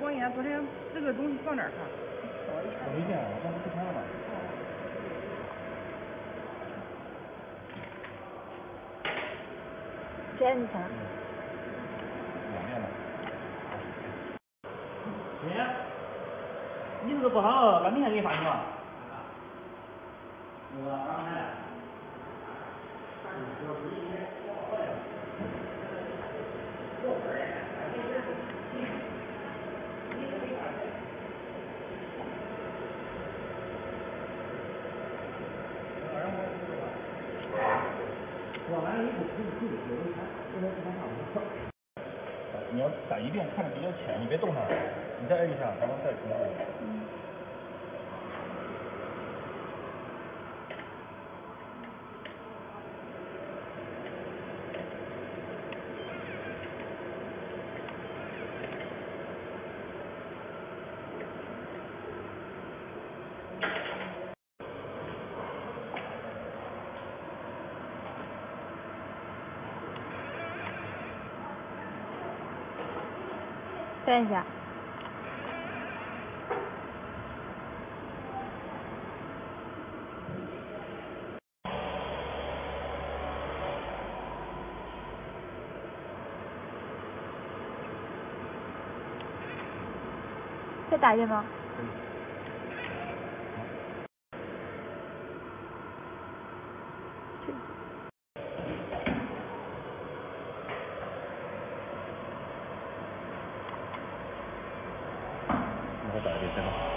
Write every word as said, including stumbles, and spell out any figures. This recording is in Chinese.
关严，昨天这个东西放哪儿看？ 我没见，我刚才不看了。 真的。 两面了。姐，你这个不好，那明天给你发行吧。那个刚才。我完了以后可以自己有人看，现在不看差不多。你要打一遍看的比较浅，你别动它，你再摁一下，然后再重来。嗯。 等一下。再打一遍吗？ 嗯。我再打一遍，再吧。